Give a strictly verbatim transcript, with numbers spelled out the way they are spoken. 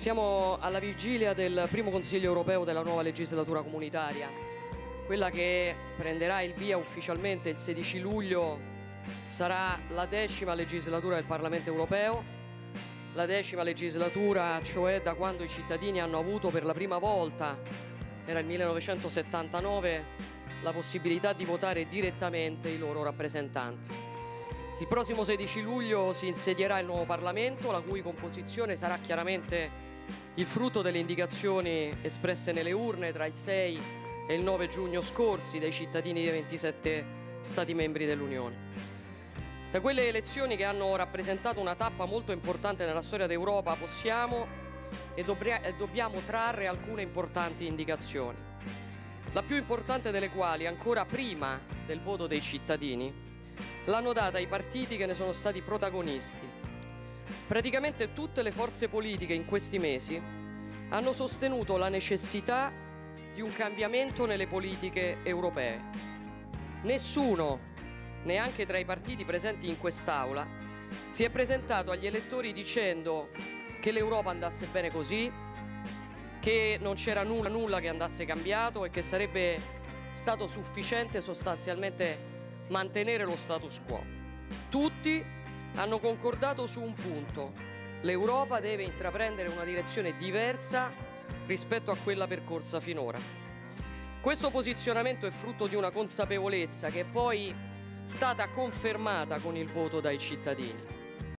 Siamo alla vigilia del primo Consiglio europeo della nuova legislatura comunitaria, quella che prenderà il via ufficialmente il sedici luglio. Sarà la decima legislatura del Parlamento europeo, la decima legislatura cioè da quando i cittadini hanno avuto per la prima volta, era il millenovecentosettantanove, la possibilità di votare direttamente i loro rappresentanti. Il prossimo sedici luglio si insedierà il nuovo Parlamento, la cui composizione sarà chiaramente il frutto delle indicazioni espresse nelle urne tra il sei e il nove giugno scorsi dai cittadini dei ventisette Stati membri dell'Unione. Da quelle elezioni che hanno rappresentato una tappa molto importante nella storia d'Europa possiamo e dobbiamo trarre alcune importanti indicazioni, la più importante delle quali, ancora prima del voto dei cittadini, l'hanno data ai partiti che ne sono stati protagonisti. Praticamente tutte le forze politiche in questi mesi hanno sostenuto la necessità di un cambiamento nelle politiche europee. Nessuno, neanche tra i partiti presenti in quest'Aula, si è presentato agli elettori dicendo che l'Europa andasse bene così, che non c'era nulla, nulla che andasse cambiato e che sarebbe stato sufficiente sostanzialmente mantenere lo status quo. Tutti hanno concordato su un punto: l'Europa deve intraprendere una direzione diversa rispetto a quella percorsa finora. Questo posizionamento è frutto di una consapevolezza che è poi stata confermata con il voto dai cittadini.